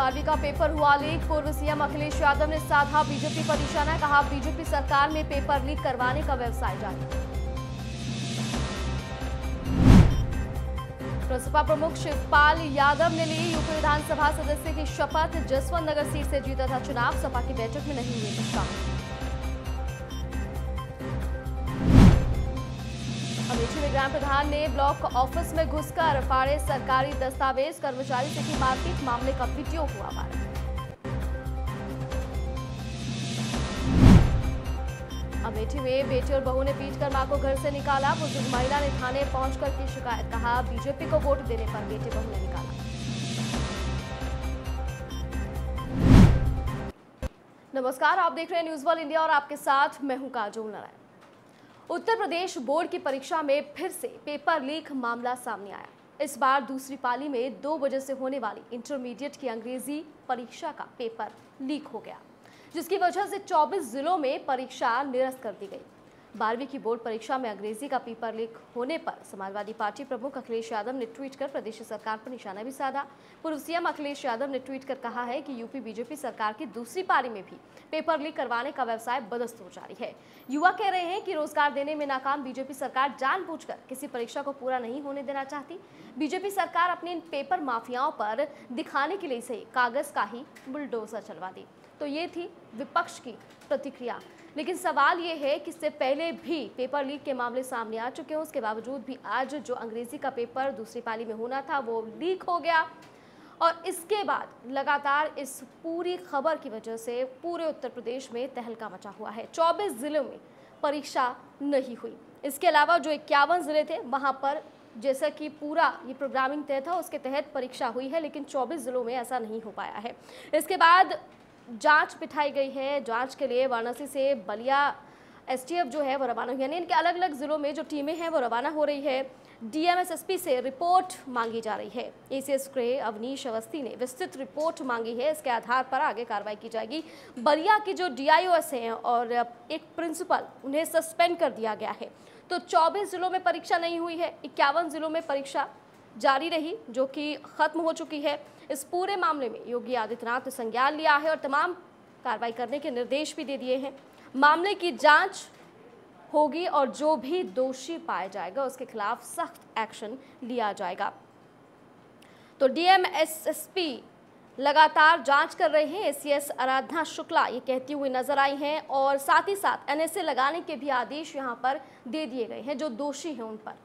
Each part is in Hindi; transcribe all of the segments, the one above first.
12वीं का पेपर हुआ लीक। पूर्व सीएम अखिलेश यादव ने साधा बीजेपी पर निशाना, कहा बीजेपी सरकार में पेपर लीक करवाने का व्यवसाय जारी। प्रसपा प्रमुख शिवपाल यादव ने ली यूपी विधानसभा सदस्य की शपथ। जसवंत नगर सीट से जीता था चुनाव, सपा की बैठक में नहीं हुए शामिल। अमेठी में ग्राम प्रधान ने ब्लॉक ऑफिस में घुसकर फाड़े सरकारी दस्तावेज, कर्मचारी से की मारपीट, मामले का वीडियो हुआ वायरल। अमेठी में बेटी और बहू ने पीटकर मां को घर से निकाला। बुजुर्ग महिला ने थाने पहुंचकर की शिकायत, कहा बीजेपी को वोट देने पर बेटी बहू ने निकाला। नमस्कार, आप देख रहे हैं न्यूज वर्ल्ड इंडिया और आपके साथ मैं हूं काजोल नारायण। उत्तर प्रदेश बोर्ड की परीक्षा में फिर से पेपर लीक मामला सामने आया। इस बार दूसरी पाली में 2 बजे से होने वाली इंटरमीडिएट की अंग्रेजी परीक्षा का पेपर लीक हो गया, जिसकी वजह से 24 जिलों में परीक्षा निरस्त कर दी गई। 12वीं की बोर्ड परीक्षा में अंग्रेजी का पेपर लीक होने पर समाजवादी पार्टी प्रमुख अखिलेश यादव ने ट्वीट कर प्रदेश सरकार पर निशाना भी साधा। पूर्व सीएम अखिलेश यादव ने ट्वीट कर कहा है कि यूपी बीजेपी सरकार की दूसरी पारी में भी पेपर लीक करवाने का व्यवसाय बदस्तूर जारी है। युवा कह रहे हैं कि रोजगार देने में नाकाम बीजेपी सरकार जानबूझकर किसी परीक्षा को पूरा नहीं होने देना चाहती। बीजेपी सरकार अपने इन पेपर माफियाओं पर दिखाने के लिए सही कागज का ही बुलडोजर चलवा दी। तो ये थी विपक्ष की प्रतिक्रिया, लेकिन सवाल ये है कि इससे पहले भी पेपर लीक के मामले सामने आ चुके हैं। उसके बावजूद भी आज जो अंग्रेजी का पेपर दूसरी पाली में होना था वो लीक हो गया, और इसके बाद लगातार इस पूरी खबर की वजह से पूरे उत्तर प्रदेश में तहलका मचा हुआ है। 24 जिलों में परीक्षा नहीं हुई। इसके अलावा जो 51 जिले थे वहां पर जैसा कि पूरा ये प्रोग्रामिंग तय था उसके तहत परीक्षा हुई है, लेकिन 24 जिलों में ऐसा नहीं हो पाया है। इसके बाद जांच बिठाई गई है। जांच के लिए वाराणसी से बलिया एसटीएफ जो है वो रवाना हुई, यानी इनके अलग अलग जिलों में जो टीमें हैं वो रवाना हो रही है। डीएमएसएसपी से रिपोर्ट मांगी जा रही है। एसीएस ग्रे अवनीश अवस्थी ने विस्तृत रिपोर्ट मांगी है। इसके आधार पर आगे कार्रवाई की जाएगी। बलिया की जो डीआईओएस हैं और एक प्रिंसिपल, उन्हें सस्पेंड कर दिया गया है। तो 24 जिलों में परीक्षा नहीं हुई है, 51 जिलों में परीक्षा जारी रही, जो कि खत्म हो चुकी है। इस पूरे मामले में योगी आदित्यनाथ ने संज्ञान लिया है और तमाम कार्रवाई करने के निर्देश भी दे दिए हैं। मामले की जांच होगी और जो भी दोषी पाया जाएगा उसके खिलाफ सख्त एक्शन लिया जाएगा। तो डीएमएसएसपी लगातार जांच कर रहे हैं। एसीएस आराधना शुक्ला ये कहती हुई नजर आई हैं, और साथ ही साथ एनएसए लगाने के भी आदेश यहां पर दे दिए गए हैं जो दोषी हैं उन पर।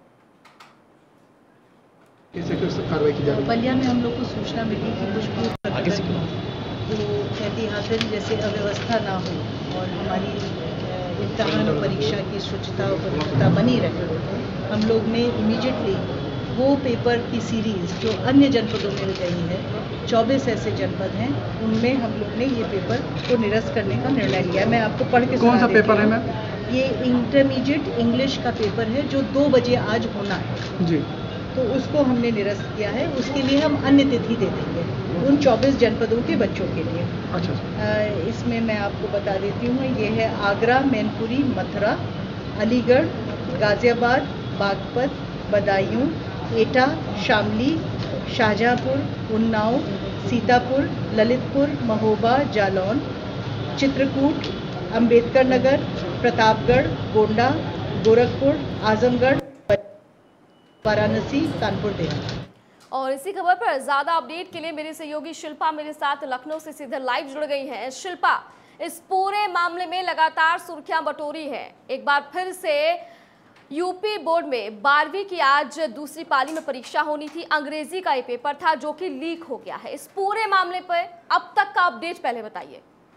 कार्रवाई की जा रही है। बलिया में हम लोग को सूचना मिली कि कुछ तो एहतियातन जैसे अव्यवस्था ना हो और हमारी इम्तहान और परीक्षा की स्वच्छता और पवित्रता बनी रहे, हम लोग ने इमीडिएटली वो पेपर की सीरीज जो अन्य जनपदों में गई है, 24 ऐसे जनपद हैं, उनमें हम लोग ने ये पेपर को निरस्त करने का निर्णय लिया। मैं आपको पढ़ के कौन सा पेपर है मैम? ये इंटरमीडिएट इंग्लिश का पेपर है जो 2 बजे आज होना है जी, तो उसको हमने निरस्त किया है। उसके लिए हम अन्य तिथि दे देंगे उन 24 जनपदों के बच्चों के लिए। अच्छा। इसमें मैं आपको बता देती हूँ, ये है आगरा, मैनपुरी, मथुरा, अलीगढ़, गाजियाबाद, बागपत, बदायूं, एटा, शामली, शाहजहांपुर, उन्नाव, सीतापुर, ललितपुर, महोबा, जालौन, चित्रकूट, अंबेडकर नगर, प्रतापगढ़, गोंडा, गोरखपुर, आजमगढ़, वाराणसी, कानपुर देहात। और इसी खबर पर ज्यादा अपडेट के लिए मेरी सहयोगी शिल्पा मेरे साथ लखनऊ से सीधे लाइव जुड़ गई हैं। शिल्पा, इस पूरे मामले में लगातार सुर्खियां बटोरी है। एक बार फिर से यूपी बोर्ड में 12वीं की आज दूसरी पाली में परीक्षा होनी थी। अंग्रेजी का ये पेपर था जो कि लीक हो गया है। इस पूरे मामले पर अब तक का अपडेट पहले बताइए।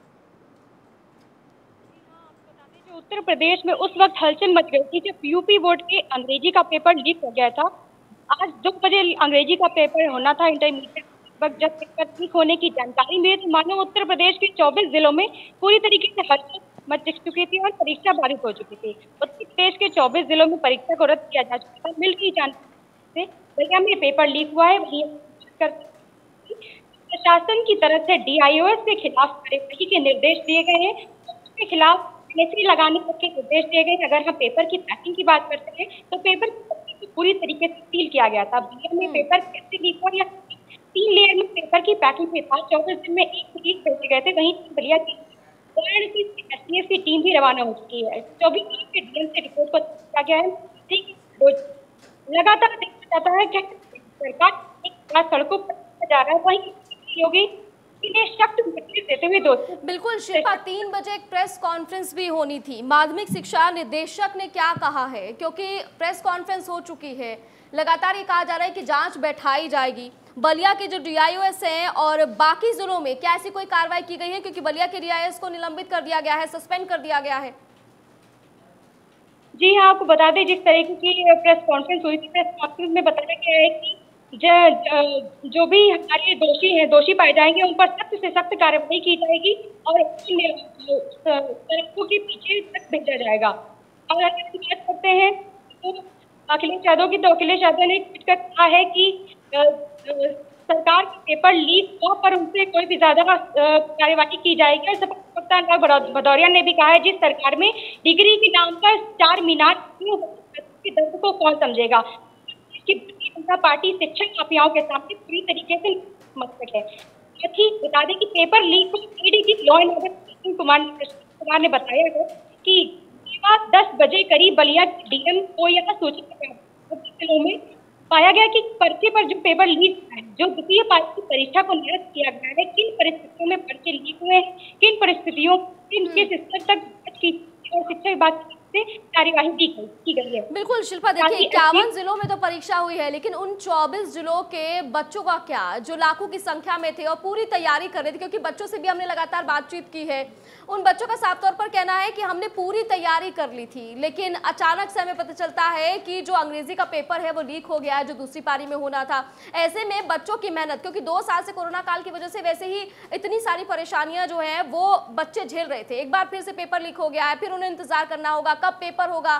उत्तर प्रदेश में उस वक्त हलचल मच गई थी जब यूपी बोर्ड के अंग्रेजी का पेपर लीक हो गया था। आज 2 बजे अंग्रेजी का पेपर होना था इंटरमीडिएट। वक्त जब पेपर लीक होने की जानकारी मिली तो मानो उत्तर प्रदेश के 24 जिलों में पूरी तरीके से हलचल मच चुकी थी और परीक्षा बाधित हो चुकी थी। उत्तर प्रदेश के 24 जिलों में परीक्षा को रद्द किया जा चुका था। मिल रही जानकारी से बलिया में पेपर लीक हुआ है। प्रशासन की तरफ से डीआईओएस के खिलाफ कार्यवाही के निर्देश दिए गए हैं। उसके खिलाफ एनएसए लगाने तक के निर्देश दिए गए। अगर हम पेपर की पैकिंग की बात करते हैं तो पेपर पूरी तरीके से सील किया गया था। बलिया में पेपर कैसे लीक हुआ या 3 लेयर में पेपर की पैकिंग में था। 24 दिन में 1 लीक भेजे गए थे। वहीं बलिया की वाराणसी एसटीएफ की टीम भी रवाना हो चुकी है। 24 जिलों के डीएम से रिपोर्ट को दिया गया है। लगातार देखा जाता है कि सरकार एक सड़कों पर जा रहा है, वहीं योगी ने सख्त निर्देश देते हुए दोस्तों। बिल्कुल शिल्पा, 3 बजे एक प्रेस कॉन्फ्रेंस भी होनी थी। माध्यमिक शिक्षा निदेशक ने क्या कहा है, क्योंकि प्रेस कॉन्फ्रेंस हो चुकी है, लगातार ये कहा जा रहा है कि जांच बैठाई जाएगी। बलिया के जो डीआईओएस हैं और बाकी जिलों में क्या ऐसी कोई कार्रवाई की गई है, क्योंकि बलिया के डीआईओएस को निलंबित कर दिया गया है, सस्पेंड कर दिया गया है। जी हाँ, आपको बता दें जिस तरीके की प्रेस कॉन्फ्रेंस हुई थी, प्रेस कॉन्फ्रेंस में बताया गया है कि जो भी हमारे दोषी पाए जाएंगे उन पर सख्त से सख्त कार्रवाई की जाएगी और सड़कों के पीछे तक भेजा जाएगा। और अगर बात करते हैं तो अखिलेश यादव की, तो अखिलेश यादव ने ट्वीट कर कहा है कि सरकार के पेपर लीक हुआ पर उनसे कोई भी ज्यादा कार्यवाही की जाएगी। और सपा प्रवक्ता अनुराग भदौरिया ने भी कहा है, जिस सरकार में डिग्री के नाम पर 4 मीनार के दर्द को कौन समझेगा। जनता पार्टी शिक्षा माफियाओं के सामने पूरी तरीके से मस्तक है। साथ ही बता दें कि पेपर लीक को ADG law and order Kumar ने बताया है कि 10 बजे करीब बलिया डीएम को यह सूचित जिलों में पाया गया कि पर्चे पर जो पेपर लीक है, जो द्वितीय पारी की परीक्षा को निरस्त किया गया है, किन परिस्थितियों में पर्चे लीक हुए हैं, किन परिस्थितियों किस स्तर तक और शिक्षा विभाग से कार्यवाही की गई है। बिल्कुल शिल्पा, देखिए 51 जिलों में तो परीक्षा हुई है, लेकिन उन 24 जिलों के बच्चों का क्या, जो लाखों की संख्या में थे और पूरी तैयारी कर रहे थे, क्योंकि बच्चों से भी हमने लगातार बातचीत की है। उन बच्चों का साफ तौर पर कहना है कि हमने पूरी तैयारी कर ली थी, लेकिन अचानक से हमें पता चलता है कि जो अंग्रेजी का पेपर है वो लीक हो गया है, जो दूसरी पारी में होना था। ऐसे में बच्चों की मेहनत, क्योंकि 2 साल से कोरोना काल की वजह से वैसे ही इतनी सारी परेशानियां जो है वो बच्चे झेल रहे थे, एक बार फिर से पेपर लीक हो गया है, फिर उन्हें इंतजार करना होगा कब पेपर होगा।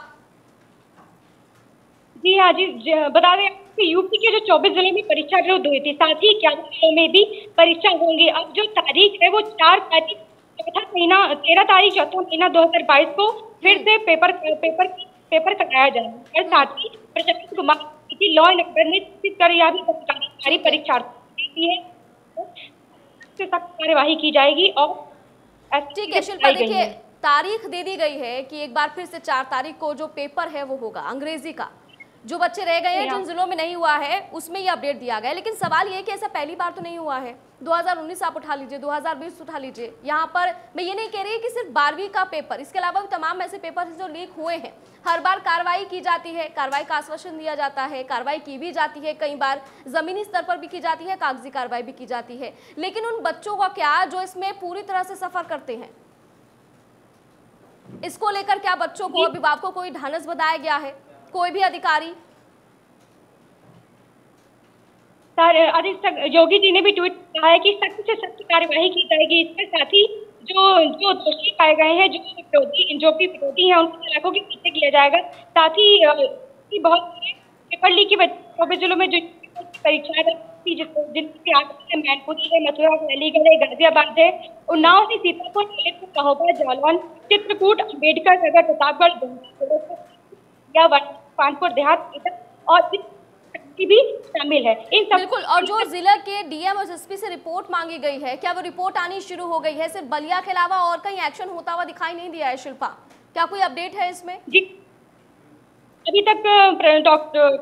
जी हाँ जी, बता दें कि यूपी के जो 24 जिले में परीक्षा रद्द हुई थी, साथ ही 51 जिलों में भी परीक्षा होंगी। अब जो तारीख है वो 4 तारीख 13 तारीख 4 महीना 2022 को फिर से पेपर कराया जाएगा। और साथ ही Prashant Kumar law and order ने कर यह भी सारी परीक्षार्थी है सख्त कार्यवाही की जाएगी। और ठीक है शिल्पा, देखिए तारीख दे दी गई है कि एक बार फिर से 4 तारीख को जो पेपर है वो होगा अंग्रेजी का। जो बच्चे रह गए हैं, जिन जिलों में नहीं हुआ है, उसमें ये अपडेट दिया गया है। लेकिन सवाल ये है कि ऐसा पहली बार तो नहीं हुआ है। 2019 आप उठा लीजिए, 2020 उठा लीजिए। यहाँ पर मैं ये नहीं कह रही कि सिर्फ 12वीं का पेपर, इसके अलावा भी तमाम ऐसे पेपर जो लीक हुए हैं, हर बार कार्रवाई की जाती है, कार्रवाई का आश्वासन दिया जाता है, कार्रवाई की भी जाती है, कई बार जमीनी स्तर पर भी की जाती है, कागजी कार्रवाई भी की जाती है। लेकिन उन बच्चों का क्या जो इसमें पूरी तरह से सफर करते हैं, इसको लेकर क्या बच्चों को, अभिभावकों को कोई ढांढस बंधाया गया है, कोई भी अधिकारी? सर योगी जी ने भी ट्वीट किया है कि सख्त से सख्त कार्यवाही की जाएगी। इसके साथ ही जो दोषी पाए गए हैं, जो भी विरोधी हैं, उनको सलाखों के पीछे किया जाएगा। साथ ही बहुत पेपर लीक की 24 जिलों में जो परीक्षाएं थी, जिनकी आगे मैनपुरी है, मथुरा है, अलीगढ़ है, गाजियाबाद है, उन्नाव से सीतापुर, महोबा, जालौन, चित्रकूट, अम्बेडकर नगर, प्रतापगढ़ या कानपुर देहात और भी शामिल है। इन सब बिल्कुल। और जो जिला के डीएम और एसपी से रिपोर्ट मांगी गई है, क्या वो रिपोर्ट आनी शुरू हो गई है? सिर्फ बलिया के अलावा और कहीं एक्शन होता हुआ दिखाई नहीं दिया है शिल्पा, क्या कोई अपडेट है इसमें? जी, अभी तक डॉक्टर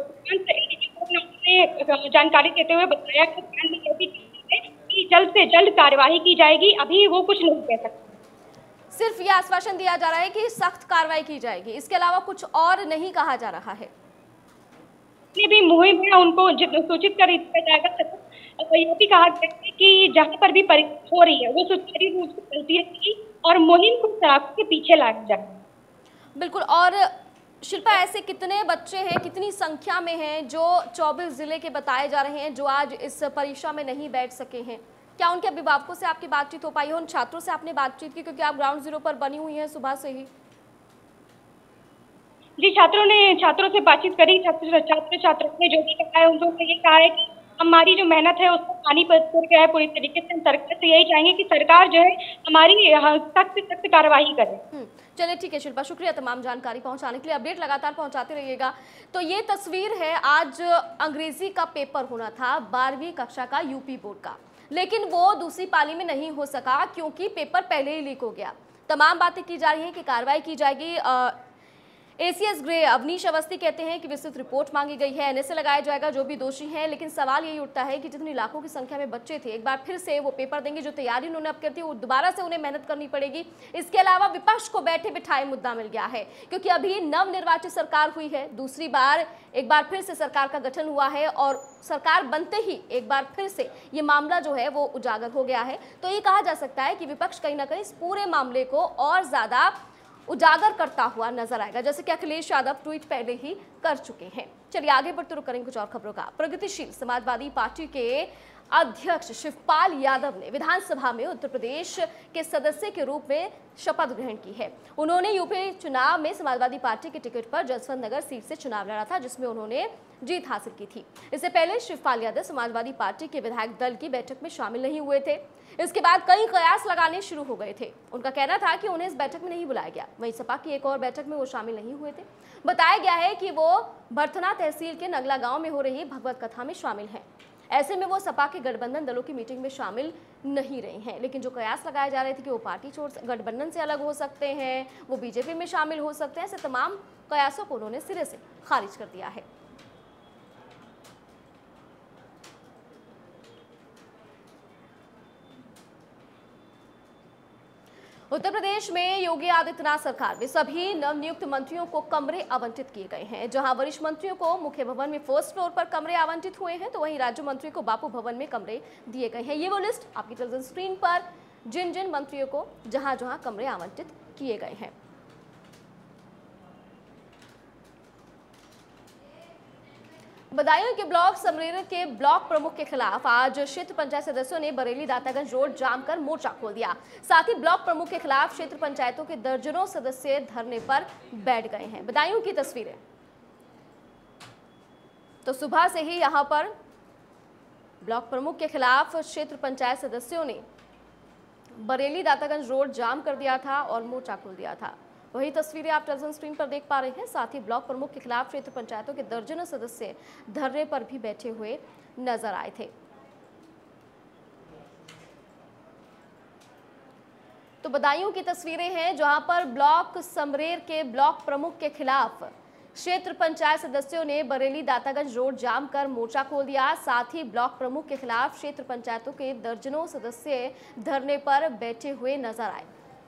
ने जानकारी देते हुए बताया कि जल्द से जल्द कार्यवाही की जाएगी। अभी वो कुछ नहीं कह सकते। सिर्फ ये आश्वासन दिया जा रहा है कि सख्त कार्रवाई की जाएगी, इसके अलावा कुछ और नहीं कहा जा रहा है। भी मुहिम है उनको सूचित कर दिया जाएगा। यह भी कहा गया है कि जहाँ पर भी परीक्षा हो रही है वो सुचारू रूप से चलती रहेगी और मुहिम को सड़कों के पीछे लाया जाएगा। बिल्कुल। और शिल्पा, ऐसे कितने बच्चे हैं, कितनी संख्या में हैं जो 24 जिले के बताए जा रहे हैं जो आज इस परीक्षा में नहीं बैठ सके हैं? क्या उनके अभिभावकों से आपकी बातचीत हो पाई है? उन छात्रों से आपने बातचीत की, क्योंकि आप ग्राउंड जीरो पर बनी हुई हैं सुबह से ही? जी, छात्रों से बातचीत करी। छात्रों ने जो भी कहा है, उन्होंने ये कहा है कि हमारी जो मेहनत है उसको पानी पर उतर गया है पूरी तरीके से। हम सरकार से यही चाहेंगे कि सरकार जो है हमारी सख्त कार्रवाई करे। चलिए ठीक है शिल्पा, शुक्रिया तमाम जानकारी पहुंचाने के लिए। अपडेट लगातार पहुंचाते रहिएगा। तो ये तस्वीर है, आज अंग्रेजी का पेपर होना था 12वीं कक्षा का यूपी बोर्ड का, लेकिन वो दूसरी पाली में नहीं हो सका क्योंकि पेपर पहले ही लीक हो गया। तमाम बातें की जा रही हैं कि कार्रवाई की जाएगी। एसीएस ग्रे अवनीश अवस्थी कहते हैं कि विस्तृत रिपोर्ट मांगी गई है, एनएसए लगाया जाएगा जो भी दोषी हैं। लेकिन सवाल यही उठता है कि जितनी लाखों की संख्या में बच्चे थे, एक बार फिर से वो पेपर देंगे, जो तैयारी उन्होंने अब कर दी वो दोबारा से उन्हें मेहनत करनी पड़ेगी। इसके अलावा विपक्ष को बैठे बिठाए मुद्दा मिल गया है क्योंकि अभी नवनिर्वाचित सरकार हुई है, दूसरी बार एक बार फिर से सरकार का गठन हुआ है और सरकार बनते ही एक बार फिर से ये मामला जो है वो उजागर हो गया है। तो ये कहा जा सकता है कि विपक्ष कहीं ना कहीं इस पूरे मामले को और ज्यादा उजागर करता हुआ नजर आएगा, जैसे कि अखिलेश यादव ट्वीट पहले ही कर चुके हैं। चलिए आगे बढ़ते रुक करेंगे कुछ और खबरों का। प्रगतिशील समाजवादी पार्टी के अध्यक्ष शिवपाल यादव ने विधानसभा में उत्तर प्रदेश के सदस्य के रूप में शपथ ग्रहण की है। उन्होंने यूपी चुनाव में समाजवादी पार्टी के टिकट पर जसवंत नगर सीट से चुनाव लड़ा था, जिसमें उन्होंने जीत हासिल की थी। इससे पहले शिवपाल यादव समाजवादी पार्टी के विधायक दल की बैठक में शामिल नहीं हुए थे। इसके बाद कई कयास लगाने शुरू हो गए थे। उनका कहना था कि उन्हें इस बैठक में नहीं बुलाया गया। वहीं सपा की एक और बैठक में वो शामिल नहीं हुए थे। बताया गया है कि वो भरथना तहसील के नगला गांव में हो रही भगवत कथा में शामिल हैं। ऐसे में वो सपा के गठबंधन दलों की मीटिंग में शामिल नहीं रहे हैं। लेकिन जो कयास लगाए जा रहे थे कि वो पार्टी छोड़ गठबंधन से अलग हो सकते हैं, वो बीजेपी में शामिल हो सकते हैं, ऐसे तमाम कयासों को उन्होंने सिरे से खारिज कर दिया है। उत्तर प्रदेश में योगी आदित्यनाथ सरकार में सभी नवनियुक्त मंत्रियों को कमरे आवंटित किए गए हैं। जहां वरिष्ठ मंत्रियों को मुख्य भवन में फर्स्ट फ्लोर पर कमरे आवंटित हुए हैं, तो वहीं राज्य मंत्रियों को बापू भवन में कमरे दिए गए हैं। ये वो लिस्ट आपकी टेलीविजन स्क्रीन पर जिन जिन मंत्रियों को जहां जहां कमरे आवंटित किए गए हैं। बदायूं के ब्लॉक समरेर के ब्लॉक प्रमुख के खिलाफ आज क्षेत्र पंचायत सदस्यों ने बरेली दातागंज रोड जाम कर मोर्चा खोल दिया। साथ ही ब्लॉक प्रमुख के खिलाफ क्षेत्र पंचायतों के दर्जनों सदस्य धरने पर बैठ गए हैं। बदायूं की तस्वीरें। तो सुबह से ही यहां पर ब्लॉक प्रमुख के खिलाफ क्षेत्र पंचायत सदस्यों ने बरेली दातागंज रोड जाम कर दिया था और मोर्चा खोल दिया था। वही तस्वीरें आप टेलीविजन स्क्रीन पर देख पा रहे हैं। साथ ही ब्लॉक प्रमुख के खिलाफ क्षेत्र पंचायतों के दर्जनों सदस्य धरने पर भी बैठे हुए नजर आए थे। तो बदायूं की तस्वीरें हैं जहां पर ब्लॉक समरेर के ब्लॉक प्रमुख के खिलाफ क्षेत्र पंचायत सदस्यों ने बरेली दातागंज रोड जाम कर मोर्चा खोल दिया। साथ ही ब्लॉक प्रमुख के खिलाफ क्षेत्र पंचायतों के दर्जनों सदस्य धरने पर बैठे हुए नजर आए।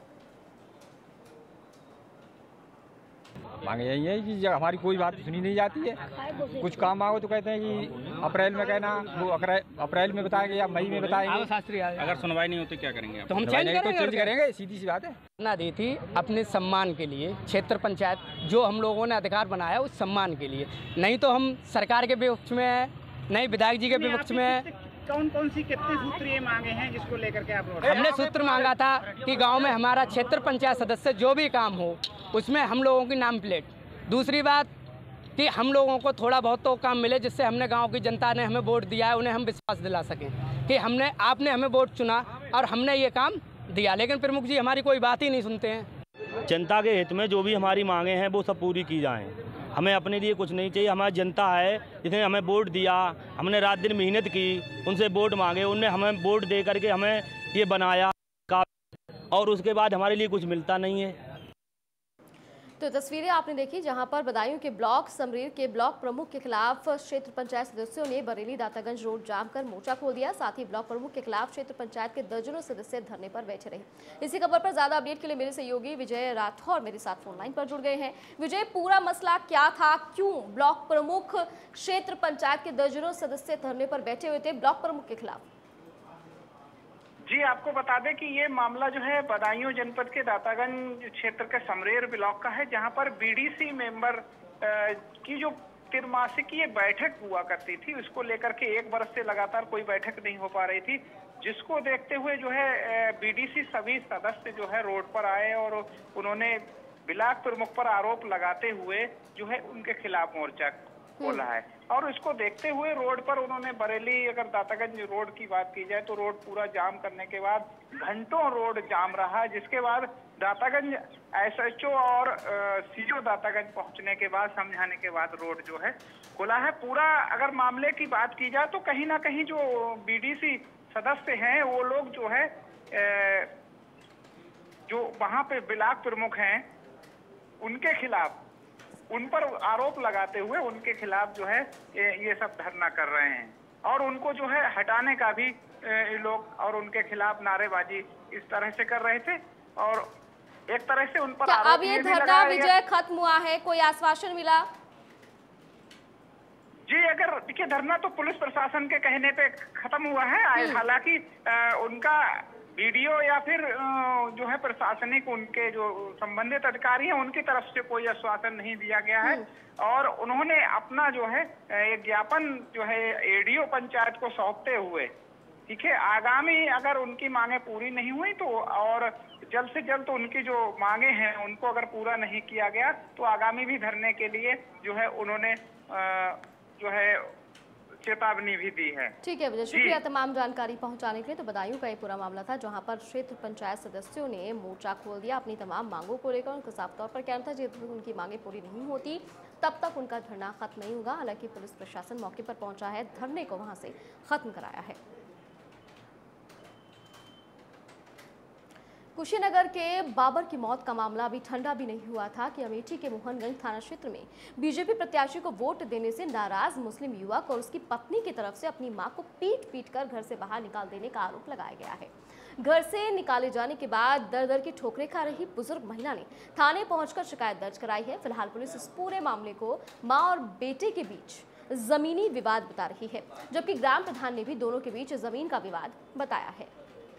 मांगे यही है कि हमारी कोई बात सुनी नहीं जाती है। कुछ काम मांगो तो कहते हैं कि अप्रैल में कहना, वो अप्रैल में बताएंगे या मई में बताएंगे। अगर सुनवाई नहीं होती क्या करेंगे तो हम चेंज करेंगे, सीधी सी बात है। ना दी थी अपने सम्मान के लिए, क्षेत्र पंचायत जो हम लोगों ने अधिकार बनाया उस सम्मान के लिए, नहीं तो हम सरकार के विपक्ष में, नहीं विधायक जी के विपक्ष में। कौन कौन सी कितने सूत्र ये मांगे हैं जिसको लेकर के आप? हमने सूत्र मांगा था कि गांव में हमारा क्षेत्र पंचायत सदस्य जो भी काम हो उसमें हम लोगों की नाम प्लेट। दूसरी बात कि हम लोगों को थोड़ा बहुत तो काम मिले जिससे हमने गांव की जनता ने हमें वोट दिया है, उन्हें हम विश्वास दिला सकें कि आपने हमें वोट चुना और हमने ये काम दिया। लेकिन प्रमुख जी हमारी कोई बात ही नहीं सुनते हैं। जनता के हित में जो भी हमारी मांगे हैं वो सब पूरी की जाएं। हमें अपने लिए कुछ नहीं चाहिए। हमारी जनता है जिसने हमें वोट दिया, हमने रात दिन मेहनत की, उनसे वोट मांगे, उनने हमें वोट दे करके हमें ये बनाया और उसके बाद हमारे लिए कुछ मिलता नहीं है। तो तस्वीरें आपने देखी जहां पर बदायूं के ब्लॉक समरेर के ब्लॉक प्रमुख के खिलाफ क्षेत्र पंचायत सदस्यों ने बरेली दातागंज रोड जाम कर मोर्चा खोल दिया। साथ ही ब्लॉक प्रमुख के खिलाफ क्षेत्र पंचायत के दर्जनों सदस्य धरने पर बैठे रहे। इसी खबर पर ज्यादा अपडेट के लिए मेरे सहयोगी विजय राठौर मेरे साथ फोन लाइन पर जुड़ गए हैं। विजय, पूरा मसला क्या था? क्यों ब्लॉक प्रमुख क्षेत्र पंचायत के दर्जनों सदस्य धरने पर बैठे हुए थे ब्लॉक प्रमुख के खिलाफ? जी, आपको बता दें कि ये मामला जो है बदायूं जनपद के दातागंज क्षेत्र के समरेर ब्लॉक का है, जहां पर बीडीसी मेंबर की जो त्रिमासिक ये बैठक हुआ करती थी, उसको लेकर के एक वर्ष से लगातार कोई बैठक नहीं हो पा रही थी, जिसको देखते हुए जो है बीडीसी सभी सदस्य जो है रोड पर आए और उन्होंने ब्लॉक प्रमुख पर आरोप लगाते हुए जो है उनके खिलाफ मोर्चा खोला है। और इसको देखते हुए रोड पर उन्होंने बरेली, अगर दातागंज रोड की बात की जाए तो रोड पूरा जाम करने के बाद घंटों रोड जाम रहा, जिसके बाद दातागंज SHO और CO दातागंज पहुंचने के बाद, समझाने के बाद रोड जो है खुला है। पूरा अगर मामले की बात की जाए तो कहीं ना कहीं जो BDC सदस्य हैं वो लोग जो है जो वहां पे ब्लॉक प्रमुख हैं उनके खिलाफ, उन पर आरोप लगाते हुए उनके खिलाफ जो है ये सब धरना कर रहे हैं और उनको जो है हटाने का भी लोग और उनके खिलाफ नारेबाजी इस तरह से कर रहे थे और एक तरह से उन पर अब ये धरना विजय खत्म हुआ है, कोई आश्वासन मिला? जी, अगर देखिए धरना तो पुलिस प्रशासन के कहने पे खत्म हुआ है, हालांकि उनका वीडियो या फिर जो है प्रशासनिक उनके जो संबंधित अधिकारी हैं उनकी तरफ से कोई आश्वासन नहीं दिया गया है और उन्होंने अपना जो है एक ज्ञापन जो है ADO पंचायत को सौंपते हुए, ठीक है, आगामी अगर उनकी मांगे पूरी नहीं हुई तो और जल्द से जल्द तो उनकी जो मांगे हैं उनको अगर पूरा नहीं किया गया तो आगामी भी धरने के लिए जो है उन्होंने जो है चेतावनी भी दी है। ठीक है विजय, शुक्रिया तमाम जानकारी पहुंचाने के लिए। तो बदायूं का ये पूरा मामला था जहां पर क्षेत्र पंचायत सदस्यों ने मोर्चा खोल दिया अपनी तमाम मांगों को लेकर। उनका साफ तौर पर कहना था जब तक उनकी मांगे पूरी नहीं होती तब तक उनका धरना खत्म नहीं होगा। हालांकि पुलिस प्रशासन मौके पर पहुंचा है, धरने को वहां से खत्म कराया है। कुशीनगर के बाबर की मौत का मामला अभी ठंडा भी नहीं हुआ था कि अमेठी के मोहनगंज थाना क्षेत्र में बीजेपी प्रत्याशी को वोट देने से नाराज मुस्लिम युवक और उसकी पत्नी की तरफ से अपनी मां को पीट कर घर से बाहर निकाल देने का आरोप लगाया गया है। घर से निकाले जाने के बाद दर दर की ठोकरें खा रही बुजुर्ग महिला ने थाने पहुंचकर शिकायत दर्ज कराई है। फिलहाल पुलिस इस पूरे मामले को मां और बेटे के बीच जमीनी विवाद बता रही है, जबकि ग्राम प्रधान ने भी दोनों के बीच जमीन का विवाद बताया है।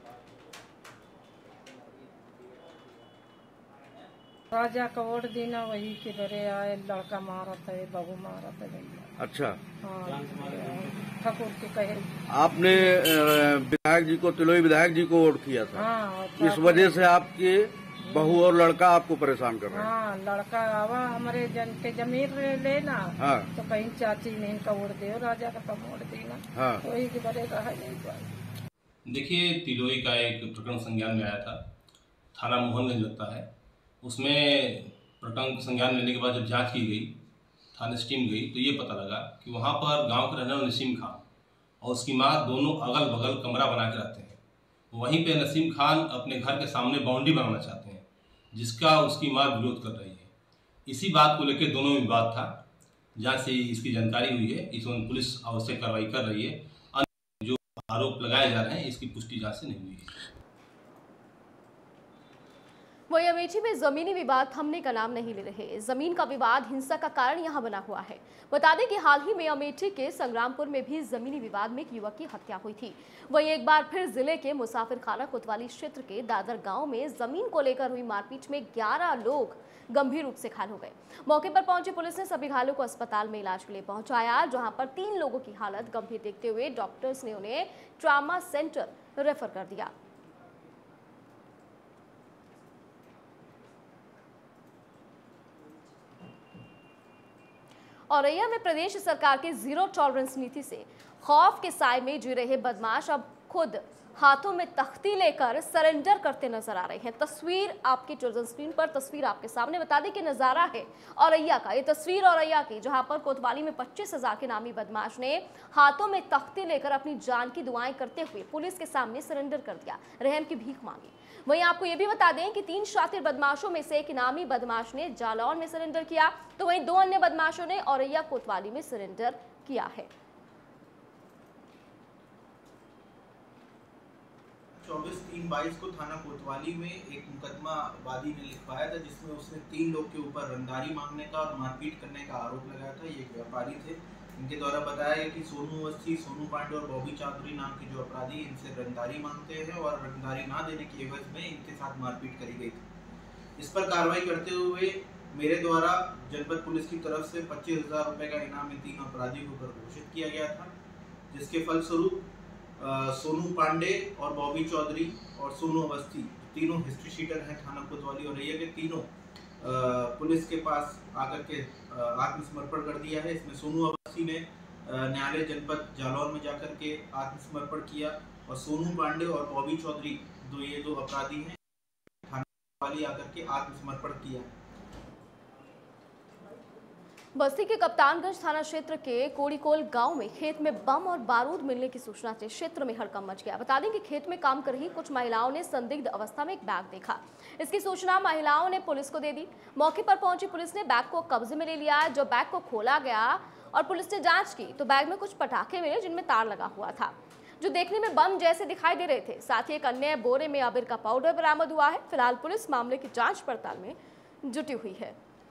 राजा का वोट देना वही के घरे आए, लड़का मारत है, बहू मारत है भैया। अच्छा, हाँ, ठाकुर के कहे आपने विधायक जी को, तिलोई विधायक जी को वोट किया था। हाँ, इस वजह से आपके बहू और लड़का आपको परेशान कर रहे हैं। हाँ, लड़का आवा हमारे जन के जमीन लेना। हाँ, तो कहीं चाची ने इनका वोट दे, राजा का वोट देना। हाँ, तो वही के बड़े कहा नहीं। देखिए, तिलोई का एक प्रकरण संज्ञान में आया था, थाना मोहनगंज लगता है। उसमें प्रकरण संज्ञान लेने के बाद जब जांच की गई, थाने से टीम गई, तो ये पता लगा कि वहाँ पर गांव के रहने वाले नसीम खान और उसकी माँ दोनों अगल बगल कमरा बना के रहते हैं। वहीं पे नसीम खान अपने घर के सामने बाउंड्री बनाना चाहते हैं, जिसका उसकी माँ विरोध कर रही है। इसी बात को लेकर दोनों में विवाद था। जहाँ से इसकी जानकारी हुई है, इसमें पुलिस आवश्यक कार्रवाई कर रही है। अन्य जो आरोप लगाए जा रहे हैं इसकी पुष्टि जाँच से नहीं हुई है। वहीं अमेठी में जमीनी विवाद थमने का नाम नहीं ले रहे। जमीन का विवाद हिंसा का कारण यहां बना हुआ है। बता दें कि हाल ही में अमेठी के संग्रामपुर में भी जमीनी विवाद में एक युवक की हत्या हुई थी। वहीं एक बार फिर जिले के मुसाफिर खाना कोतवाली क्षेत्र के दादर गांव में जमीन को लेकर हुई मारपीट में 11 लोग गंभीर रूप से घायल हो गए। मौके पर पहुंची पुलिस ने सभी घायलों को अस्पताल में इलाज के लिए पहुंचाया, जहां पर 3 लोगों की हालत गंभीर देखते हुए डॉक्टर्स ने उन्हें ट्रामा सेंटर रेफर कर दिया। औरैया में प्रदेश सरकार के जीरो टॉलरेंस नीति से खौफ के साए में जी रहे बदमाश अब खुद हाथों में तख्ती लेकर सरेंडर करते नजर आ रहे हैं। तस्वीर आपकी टेलीविजन स्क्रीन पर, तस्वीर आपके सामने। बता दें कि नजारा है औरैया का। ये तस्वीर औरैया की, जहां पर कोतवाली में 25,000 के नामी बदमाश ने हाथों में तख्ती लेकर अपनी जान की दुआएं करते हुए पुलिस के सामने सरेंडर कर दिया, रहम की भीख मांगी। वहीं आपको ये भी बता दें कि 3 शातिर बदमाशों में से एक इनामी बदमाश ने जालौन में सरेंडर किया, तो वहीं 2 अन्य बदमाशों ने औरैया कोतवाली में सरेंडर किया है। 24/3/22 को थाना कोतवाली में एक मुकदमा वादी ने लिखवाया था, जिसमें उसने 3 लोग के ऊपर रंगदारी मांगने का और मारपीट करने का आरोप लगाया था। ये एक व्यापारी थे। इनके द्वारा बताया गया कि सोनू अवस्थी, सोनू पांडे और बॉबी चौधरी नाम के जो अपराधी इनसे रंगदारी मांगते हैं और रंगदारी ना देने की एवज में इनके साथ मारपीट करी गई थी। इस पर कार्रवाई करते हुए मेरे द्वारा जनपद पुलिस की तरफ से 25,000 रुपये का इनाम इन 3 अपराधियों के ऊपर घोषित किया गया था, जिसके फलस्वरूप सोनू पांडे और बॉबी चौधरी और सोनू अवस्थी, तीनों हिस्ट्री शीटर हैं थाना कोतवाली औरैया के, तीनों पुलिस के पास आकर के आत्मसमर्पण कर दिया है। इसमें सोनू अवस्थी ने न्यायालय जनपद जालौर में जाकर के आत्मसमर्पण किया और सोनू पांडे और बॉबी चौधरी ये दो अपराधी हैं थाना वाली आकर के आत्मसमर्पण किया। बस्ती के कप्तानगंज थाना क्षेत्र के कोड़ीकोल गांव में खेत में बम और बारूद मिलने की सूचना से क्षेत्र में हड़कंप मच गया। बता दें कि खेत में काम कर रही कुछ महिलाओं ने संदिग्ध अवस्था में एक बैग देखा। इसकी सूचना महिलाओं ने पुलिस को दे दी। मौके पर पहुंची पुलिस ने बैग को कब्जे में ले लिया। जब बैग को खोला गया और पुलिस ने जांच की तो बैग में कुछ पटाखे मिले जिनमें तार लगा हुआ था, जो देखने में बम जैसे दिखाई दे रहे थे। साथ ही एक अन्य बोरे में अबीर का पाउडर बरामद हुआ है। फिलहाल पुलिस मामले की जाँच पड़ताल में जुटी हुई है।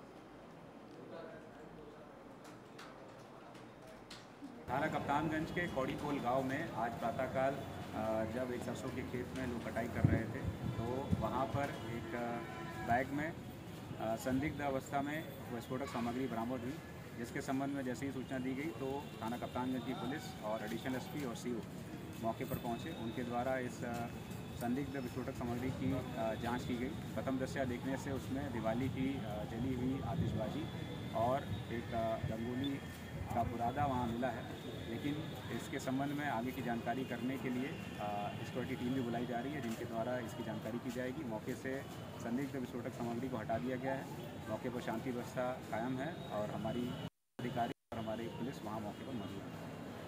थाना कप्तानगंज के कौड़ीकोल गांव में आज प्रातःकाल जब एक सरसों के खेत में लोग कटाई कर रहे थे तो वहां पर एक बैग में संदिग्ध अवस्था में विस्फोटक सामग्री बरामद हुई, जिसके संबंध में जैसे ही सूचना दी गई तो थाना कप्तानगंज की पुलिस और एडिशनल एसपी और सीओ मौके पर पहुंचे। उनके द्वारा इस संदिग्ध विस्फोटक सामग्री की जांच की गई। प्रथम दृष्टया देखने से उसमें दिवाली की जली हुई आतिशबाजी और एक रंगोली का बुरादा वहाँ मिला है, लेकिन इसके संबंध में आगे की जानकारी करने के लिए सिक्योरिटी टीम भी बुलाई जा रही है, जिनके द्वारा इसकी जानकारी की जाएगी। मौके से संदिग्ध विस्फोटक सामग्री को हटा दिया गया है। मौके पर शांति व्यवस्था कायम है और हमारी अधिकारी और हमारी पुलिस वहाँ मौके पर मौजूद है।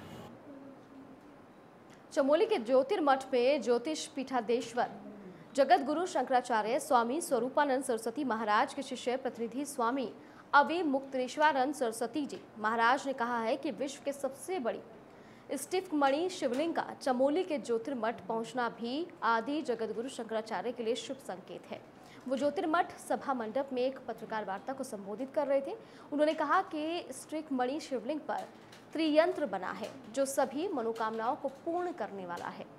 चमोली के ज्योतिर्मठ में ज्योतिष पीठाधीश्वर जगत गुरु शंकराचार्य स्वामी स्वरूपानंद सरस्वती महाराज के शिष्य प्रतिनिधि स्वामी अवि मुक्तेश्वरानंद सरस्वती जी महाराज ने कहा है कि विश्व के सबसे बड़ी स्टिफ मणि शिवलिंग का चमोली के ज्योतिर्मठ पहुंचना भी आदि जगत गुरु शंकराचार्य के लिए शुभ संकेत है। वो ज्योतिर्मठ सभा मंडप में एक पत्रकार वार्ता को संबोधित कर रहे थे। उन्होंने कहा कि स्टिफ मणि शिवलिंग पर त्रियंत्र बना है जो सभी मनोकामनाओं को पूर्ण करने वाला है।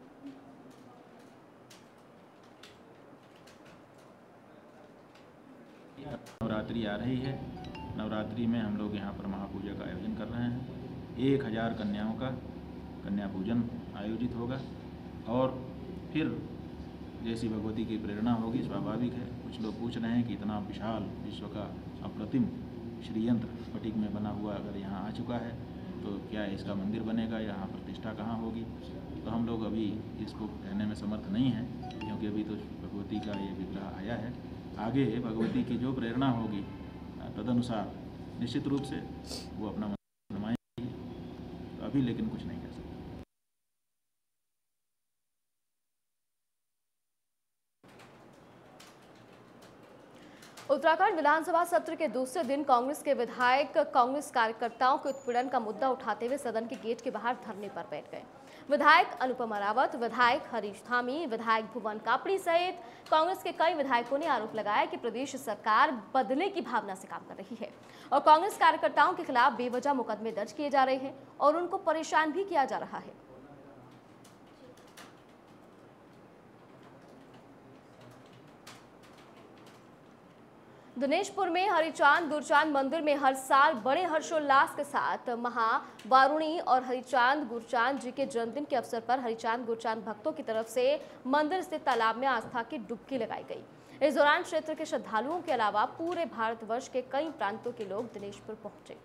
नवरात्रि आ रही है। नवरात्रि में हम लोग यहाँ पर महापूजा का आयोजन कर रहे हैं। 1000 कन्याओं का कन्या पूजन आयोजित होगा और फिर जैसी भगवती की प्रेरणा होगी, स्वाभाविक है। कुछ लोग पूछ रहे हैं कि इतना विशाल विश्व का अप्रतिम श्रीयंत्र स्फटिक में बना हुआ अगर यहाँ आ चुका है तो क्या इसका मंदिर बनेगा, यहाँ प्रतिष्ठा कहाँ होगी? तो हम लोग अभी इसको कहने में समर्थ नहीं हैं, क्योंकि अभी तो भगवती का ये विग्रह आया है। आगे भगवती की जो प्रेरणा होगी तदनुसार निश्चित रूप से वो अपना मन मनमाएंगी। तो अभी लेकिन कुछ नहीं कर सकते। उत्तराखंड विधानसभा सत्र के दूसरे दिन कांग्रेस के विधायक कांग्रेस कार्यकर्ताओं के उत्पीड़न का मुद्दा उठाते हुए सदन के गेट के बाहर धरने पर बैठ गए। विधायक अनुपमा रावत, विधायक हरीश धामी, विधायक भुवन कापड़ी सहित कांग्रेस के कई विधायकों ने आरोप लगाया कि प्रदेश सरकार बदले की भावना से काम कर रही है और कांग्रेस कार्यकर्ताओं के खिलाफ बेवजह मुकदमे दर्ज किए जा रहे हैं और उनको परेशान भी किया जा रहा है। दिनेशपुर में हरिचांद गुरचांद मंदिर में हर साल बड़े हर्षोल्लास के साथ महावारुणी और हरिचांद गुरचांद जी के जन्मदिन के अवसर पर हरिचांद गुरचांद भक्तों की तरफ से मंदिर स्थित तालाब में आस्था की डुबकी लगाई गई। इस दौरान क्षेत्र के श्रद्धालुओं के अलावा पूरे भारतवर्ष के कई प्रांतों के लोग दिनेशपुर पहुंचे।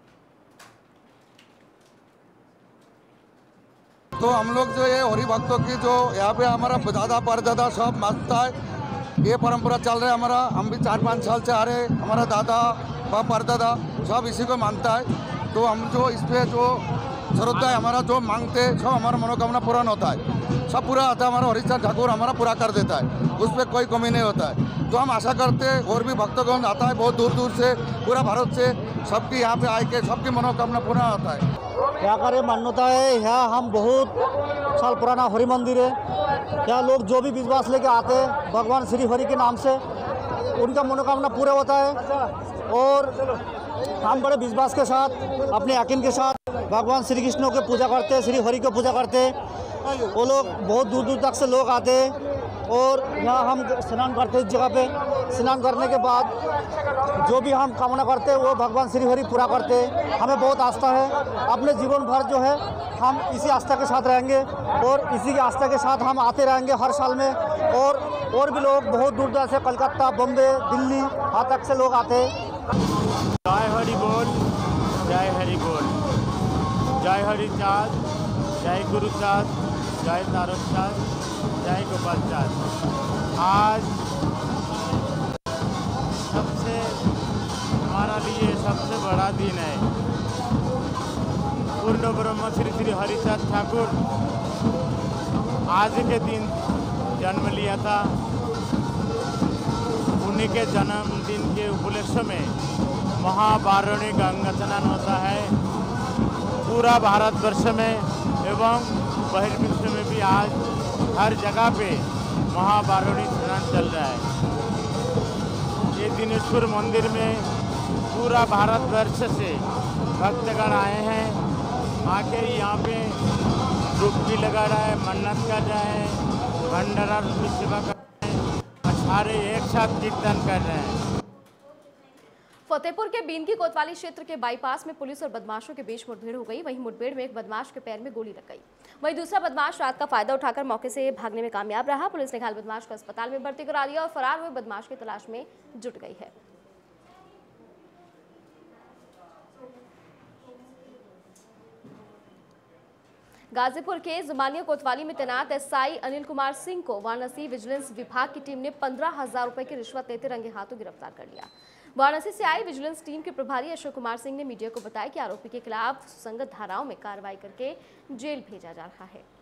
तो हम लोग जो ये हरि भक्तों की जो यहाँ पे हमारा दादा परदादा सब मानता है, ये परंपरा चल रहा है हमारा। हम भी 4-5 साल से आ रहे, हमारा दादा व परदादा सब इसी को मानता है। तो हम जो इस पे जो श्रद्धा है, हमारा जो मांगते सब हमारा मनोकामना पूर्ण होता है, सब पूरा आता है। हमारा हरिचंद ठाकुर हमारा पूरा कर देता है, उस पर कोई कमी नहीं होता है। तो हम आशा करते हैं और भी भक्तगण आता है बहुत दूर दूर से, पूरा भारत से, सबकी यहाँ पे आके सबकी मनोकामना पूर्ण होता है। यहाँ का ये मान्यता है, यहाँ हम बहुत साल पुराना हरि मंदिर है। यहाँ लोग जो भी विश्वास लेके आते हैं भगवान श्री हरि के नाम से, उनका मनोकामना पूरा होता है। और हम बड़े विश्वास के साथ, अपने यकीन के साथ भगवान श्री कृष्ण की पूजा करते हैं, श्री हरि की पूजा करते हैं। वो लोग बहुत दूर दूर तक से लोग आते हैं और यहाँ हम स्नान करते हैं। इस जगह पे स्नान करने के बाद जो भी हम कामना करते हैं वो भगवान श्री हरि पूरा करते हैं। हमें बहुत आस्था है, अपने जीवन भर जो है हम इसी आस्था के साथ रहेंगे और इसी की आस्था के साथ हम आते रहेंगे हर साल में। और और भी लोग बहुत दूर दूर से कलकत्ता, बॉम्बे, दिल्ली यहाँ तक से लोग आते हैं। जय हरि बोल, जय हरि बोल, जय हरि चाँद, जय गुरु चाँद, जय तारक चाँद, जय गोपाल चाँद। आज सबसे हमारा लिए सबसे बड़ा दिन है। पूर्ण ब्रह्म श्री श्री हरिचाँद ठाकुर आज के दिन जन्म लिया था। उन्हीं के जन्मदिन के उपलक्ष्य में महाबारणी गंगा स्नान होता है पूरा भारतवर्ष में एवं बहिर्विश्व में भी। आज हर जगह पे महाबारणी स्नान चल रहा है। ये दिनेश्वर मंदिर में पूरा भारतवर्ष से भक्तगण आए हैं। आके यहाँ पे डुबकी लगा रहा है, मन्नत कर रहा है, भंडारा की सेवा कर रहे हैं, सारे एक साथ कीर्तन कर रहे हैं। फतेहपुर के बीनकी कोतवाली क्षेत्र के बाईपास में पुलिस और बदमाशों के बीच मुठभेड़ हो गई। वहीं मुठभेड़ में एक बदमाश के पैर में गोली लग गई। वहीं दूसरा बदमाश रात का फायदा उठाकर मौके से भागने में कामयाब रहा। पुलिस ने घायल बदमाश को अस्पताल में भर्ती करा दिया और फरार हुए बदमाश की तलाश में जुट गई है। गाजीपुर के जुमानिया कोतवाली में तैनात एसआई अनिल कुमार सिंह को वाराणसी विजिलेंस विभाग की टीम ने 15,000 रुपए की रिश्वत लेते रंगे हाथों गिरफ्तार कर लिया। वाराणसी से आई विजिलेंस टीम के प्रभारी अशोक कुमार सिंह ने मीडिया को बताया कि आरोपी के खिलाफ सुसंगत धाराओं में कार्रवाई करके जेल भेजा जा रहा है।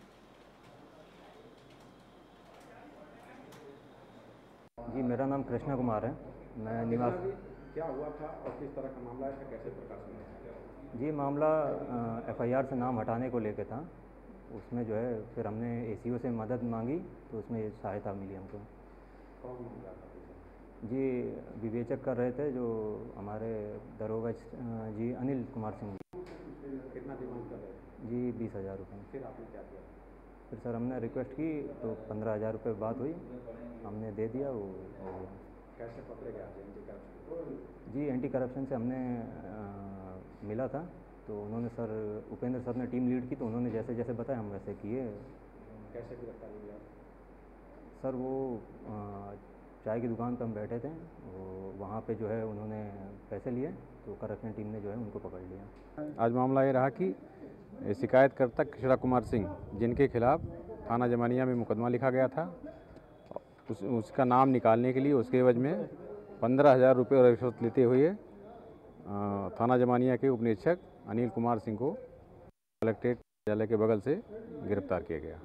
जी, मेरा नाम कृष्णा कुमार है। मैं निवास। क्या हुआ था और किस तरह का मामला है, कैसे प्रकाश में? जी, मामला एफआईआर से नाम हटाने को लेकर था। उसमें जो है फिर हमने एसीओ से मदद मांगी तो उसमें सहायता मिली हमको। कौन मांगा था? जी, विवेचक कर रहे थे जो हमारे दरोगा जी अनिल कुमार सिंह जी। कितना डिमांड कर रहे थे? जी 20,000 रुपये। फिर आपने क्या किया? फिर सर हमने रिक्वेस्ट की तो 15,000 रुपये बात हुई, हमने दे दिया। वो कैसे पकड़े गए एंटी करप्शन? जी, एंटी करप्शन से हमने मिला था तो उन्होंने सर उपेंद्र सर ने टीम लीड की तो उन्होंने जैसे जैसे बताया हम वैसे किए। कैसे गिरफ्तारी हुई? सर वो चाय की दुकान पर हम बैठे थे, वो वहाँ पे जो है उन्होंने पैसे लिए तो करप्शन टीम ने जो है उनको पकड़ लिया। आज मामला ये रहा कि शिकायतकर्ता कृष्णा कुमार सिंह जिनके खिलाफ थाना जमानिया में मुकदमा लिखा गया था, उसका नाम निकालने के लिए उसके एवज में 15,000 रुपये रिश्वत लेते हुए थाना जमानिया के उप निरीक्षक अनिल कुमार सिंह को कलेक्ट्रेट कार्यालय के बगल से गिरफ्तार किया गया।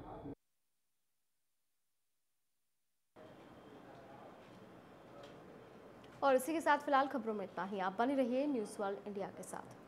और इसी के साथ फिलहाल खबरों में इतना ही। आप बने रहिए न्यूज़ वर्ल्ड इंडिया के साथ।